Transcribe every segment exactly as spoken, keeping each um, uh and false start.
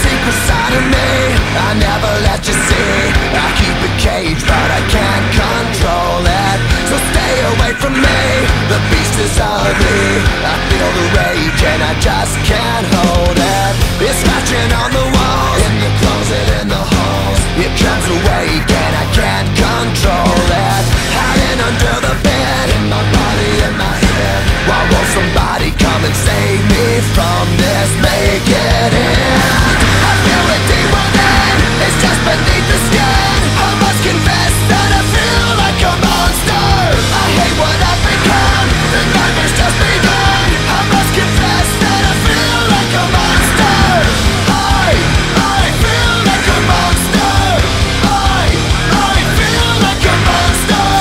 secret side of me I never let you see. I keep it caged but I can't control it. So stay away from me, the beast is ugly. I feel the rage and I just can't hold it. It's scratching on the walls, in the closet, in the halls. It comes awake and I can't control it. Hiding under the bed, in my body, in my head. Why won't somebody come and save me from this? Make it end. I feel it deep within, it's just beneath the skin. I must confess that I feel like a monster. I hate what I've become, the nightmare's just begun. I must confess that I feel like a monster. I, I feel like a monster. I, I feel like a monster.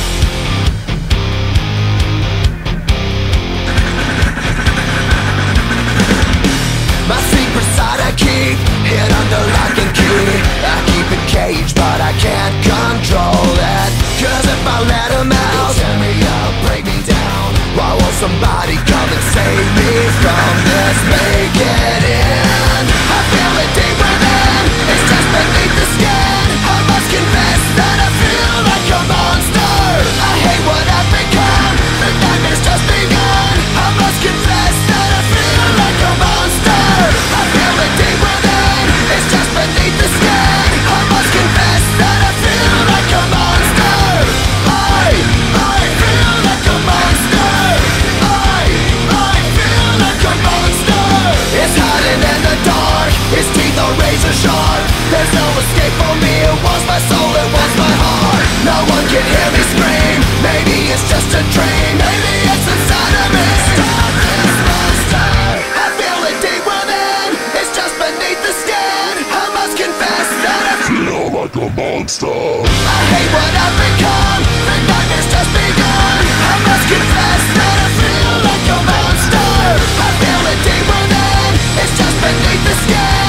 My secret side I keep hid under lock and key. I keep it caged but I can't control it. Cause if I let him out, he'll tear me up, break me down. Why won't somebody come and save me from this? Make it end. I feel it deep within, it's just beneath the skin. I must confess that I feel like a monster. I hate what I've become, the nightmare's just begun. I must confess that I feel like a monster. I feel it deep within, it's just beneath the skin. I must confess that I feel like a monster. I, I feel like a monster. I, I feel like a monster. It's hiding in the dark, its teeth are razor sharp. There's no escape for me, it wants my soul, it wants my heart. No one can hear me scream, maybe it's just a dream. Maybe it's inside of me. Stop this monster. I feel it deep within, it's just beneath the skin. I must confess that I feel like a monster. I hate what I've become, the nightmare's just begun. I must confess that I feel like a monster. I feel it deep within, it's just beneath the skin.